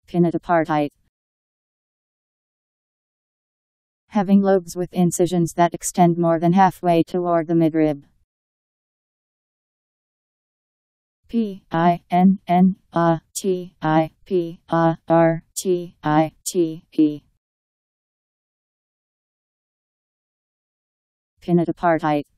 Pinnatipartite. Having lobes with incisions that extend more than halfway toward the midrib. Pinnatipartite. Pinnatipartite.